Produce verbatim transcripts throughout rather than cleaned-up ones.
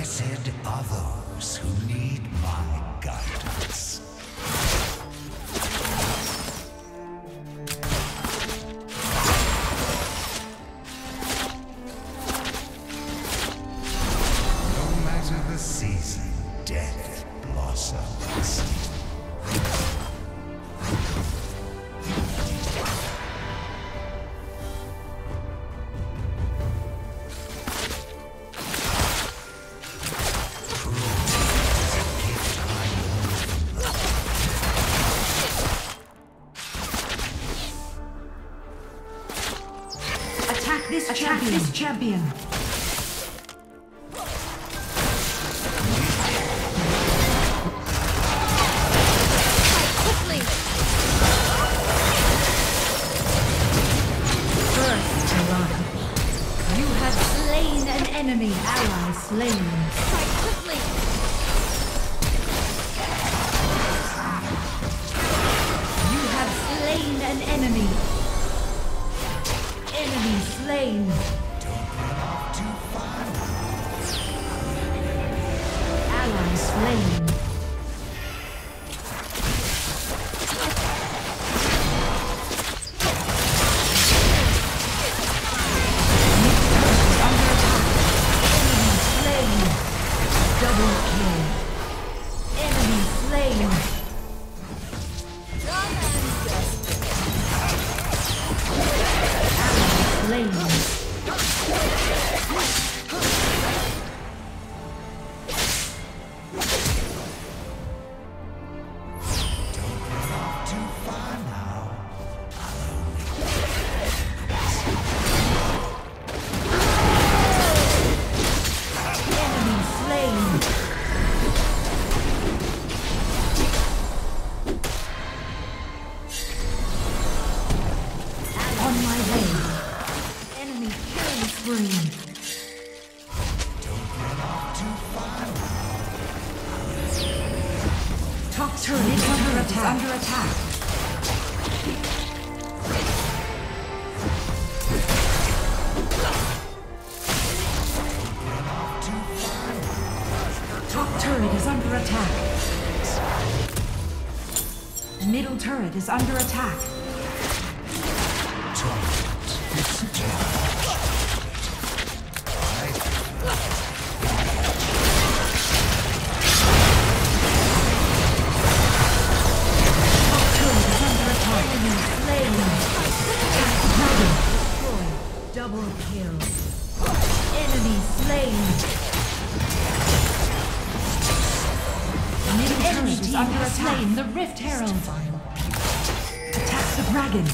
Blessed are those who need my guidance. No matter the season, death blossoms. This champion. This champion. Quickly. First to run. You have slain an enemy. Ally slain. Fight quickly. You have slain an enemy. Enemy slain. Don't run off too far. Ally slain. Enemy slain. Double kill. Enemy slain. Slain. Top turret is under attack. Under attack. Top turret is under attack. Middle turret is under attack. Double kill. Enemy slain. Middle turret is under attack. Slain the Rift Herald. Attack the dragon.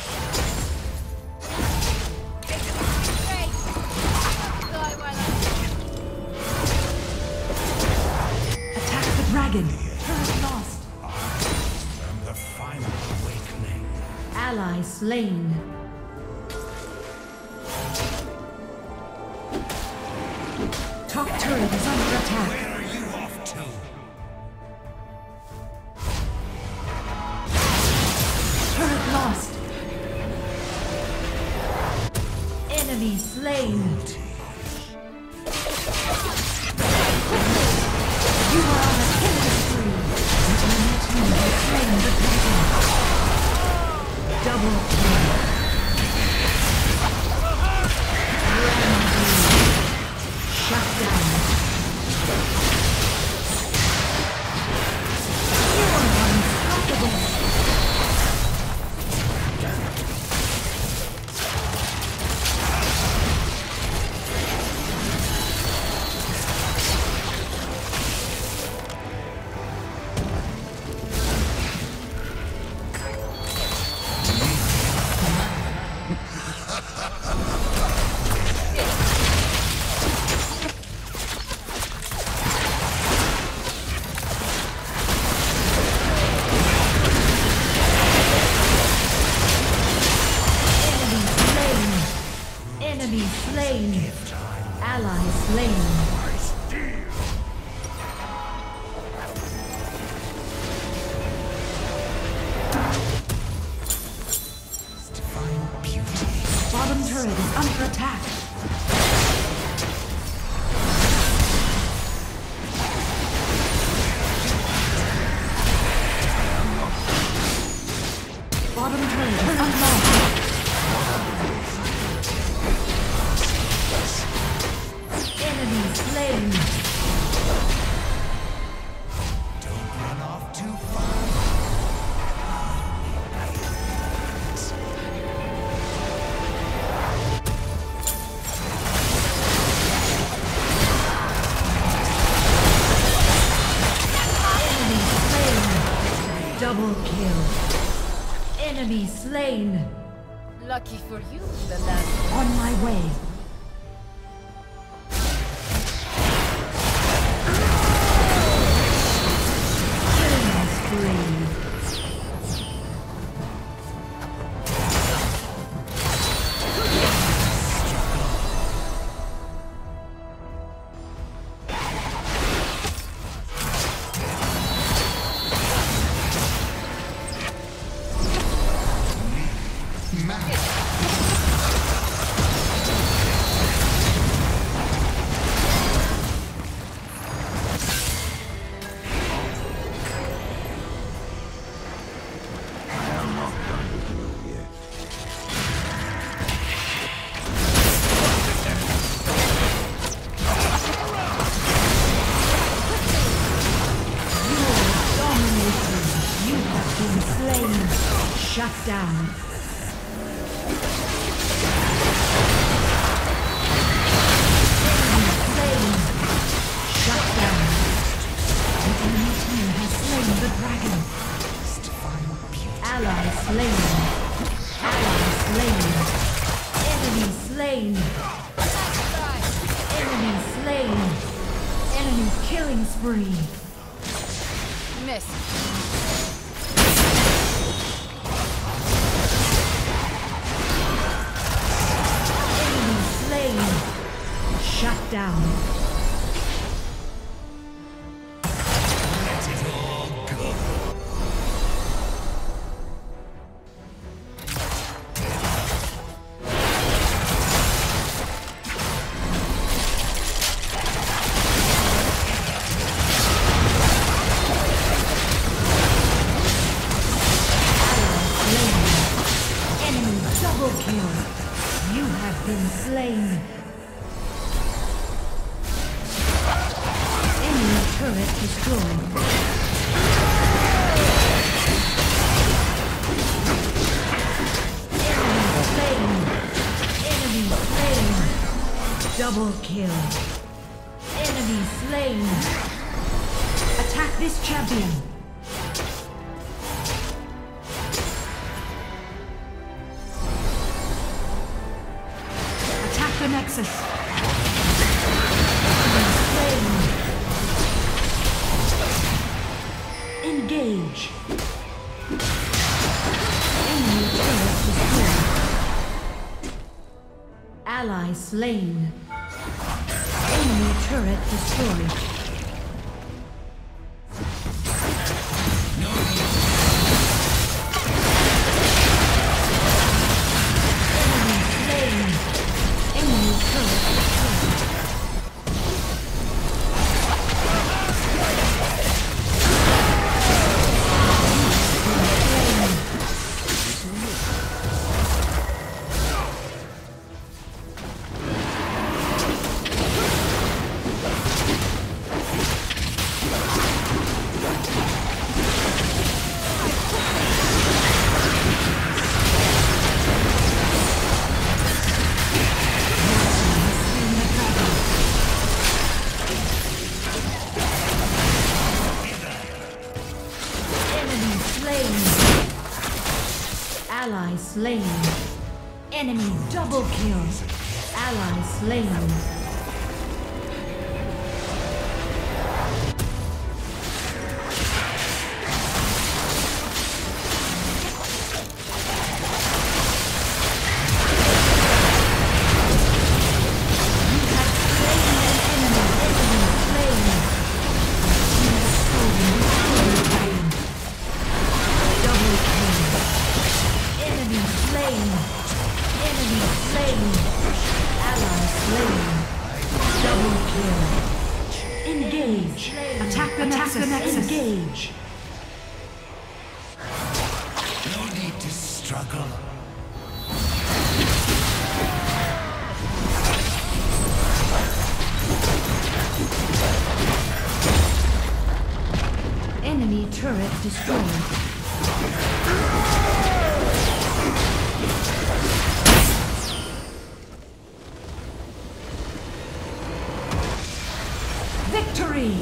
Attack the dragon. Turret lost. And the final awakening. Ally slain. Top turret is under attack. Where are you off to? Turret lost. Enemy slain. You are on a killing spree. Your team has slain the dragon. Double kill. Shut down. You are unstoppable. Enemy slain. Ally slain. Bottom turret is under attack. Enemy slain. Lucky for you, the last. On my way. Killing spree. Shut down. Enemy slain. Shut down. The enemy team has slain the dragon. Ally slain. Ally slain. Enemy slain. Enemy slain. Enemy killing spree. Miss. Shut down. Let it all go. Enemy double kill. You have been slain. Turret destroyed. Enemy slain. Enemy slain. Double kill. Enemy slain. Attack this champion. Attack the Nexus. Enemy slain. Engage. Enemy turret destroyed. Ally slain. Enemy turret destroyed. Enemy slain. Enemy turret destroyed. Ally slain. Enemy double kill. Ally slain. Attack the Nexus. Engage. No need to struggle. Enemy turret destroyed. Victory!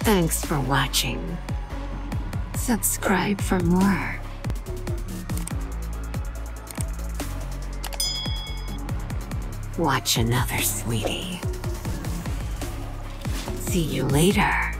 Thanks for watching. Subscribe for more. Watch another, sweetie. See you later.